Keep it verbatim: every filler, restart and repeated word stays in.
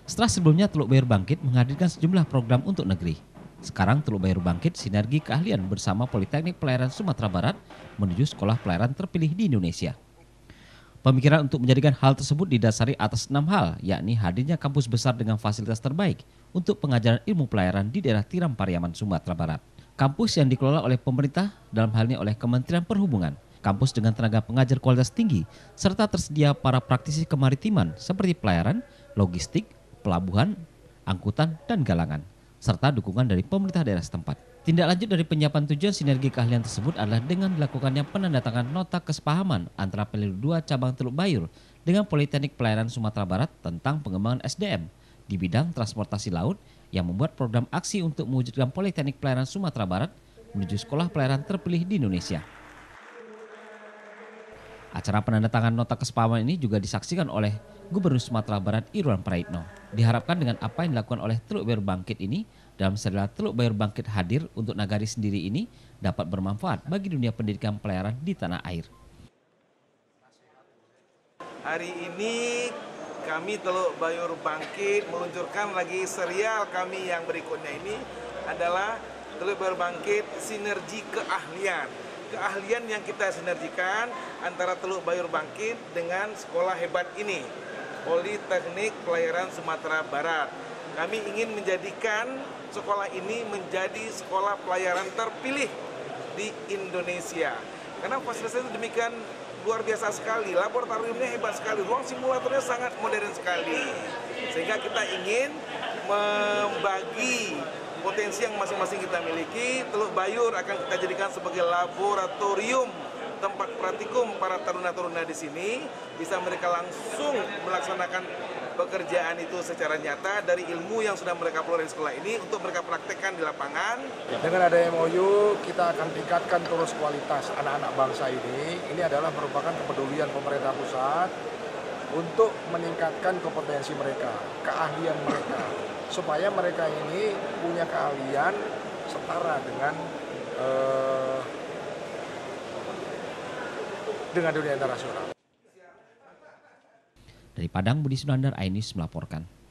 Setelah sebelumnya Teluk Bayur Bangkit menghadirkan sejumlah program untuk negeri. Sekarang Teluk Bayur Bangkit sinergi keahlian bersama Politeknik Pelayaran Sumatera Barat menuju sekolah pelayaran terpilih di Indonesia. Pemikiran untuk menjadikan hal tersebut didasari atas enam hal, yakni hadirnya kampus besar dengan fasilitas terbaik untuk pengajaran ilmu pelayaran di daerah Tiram Pariaman, Sumatera Barat. Kampus yang dikelola oleh pemerintah, dalam hal ini oleh Kementerian Perhubungan. Kampus dengan tenaga pengajar kualitas tinggi, serta tersedia para praktisi kemaritiman seperti pelayaran, logistik, pelabuhan, angkutan, dan galangan, serta dukungan dari pemerintah daerah setempat. Tindak lanjut dari penyiapan tujuan sinergi keahlian tersebut adalah dengan dilakukannya penandatangan nota kesepahaman antara Pelindo dua Cabang Teluk Bayur dengan Politeknik Pelayaran Sumatera Barat tentang pengembangan S D M di bidang transportasi laut yang membuat program aksi untuk mewujudkan Politeknik Pelayaran Sumatera Barat menuju sekolah pelayaran terpilih di Indonesia. Acara penandatangan nota kesepahaman ini juga disaksikan oleh Gubernur Sumatera Barat Irwan Praitno. Diharapkan dengan apa yang dilakukan oleh Teluk Bayur Bangkit ini, dalam serial Teluk Bayur Bangkit hadir untuk Nagari sendiri ini dapat bermanfaat bagi dunia pendidikan pelayaran di tanah air. Hari ini kami Teluk Bayur Bangkit meluncurkan lagi serial kami yang berikutnya ini adalah Teluk Bayur Bangkit Sinergi Keahlian. Keahlian yang kita sinergikan antara Teluk Bayur Bangkit dengan sekolah hebat ini, Politeknik Pelayaran Sumatera Barat. Kami ingin menjadikan sekolah ini menjadi sekolah pelayaran terpilih di Indonesia. Karena fasilitasnya demikian luar biasa sekali, laboratoriumnya hebat sekali, ruang simulatornya sangat modern sekali. Sehingga kita ingin membagi potensi yang masing-masing kita miliki. Teluk Bayur akan kita jadikan sebagai laboratorium tempat praktikum para taruna-taruna di sini, bisa mereka langsung melaksanakan pekerjaan itu secara nyata dari ilmu yang sudah mereka peroleh di sekolah ini untuk mereka praktekkan di lapangan. Dengan ada M O U, kita akan tingkatkan terus kualitas anak-anak bangsa ini. Ini adalah merupakan kepedulian pemerintah pusat untuk meningkatkan kompetensi mereka, keahlian mereka, supaya mereka ini punya keahlian setara dengan eh, dengan dunia internasional. Dari Padang, Budi Sunandar, iNews melaporkan.